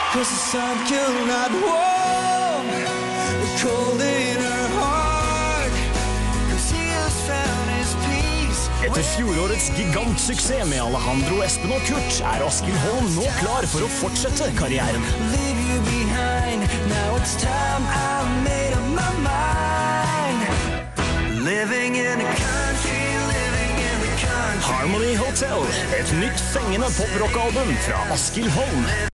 'Cause the sun could not warm the cold in her heart. 'Cause he has found his peace. Etter fjorårets gigantsuksess med Alejandro, Espen og Kurt Askil Holm nå klar for å fortsette karrieren. Leave you behind. Now it's time I made up my mind. Living in a country, living in the country. Harmony Hotel, et nytt fengende poprockalbum fra Askil Holm.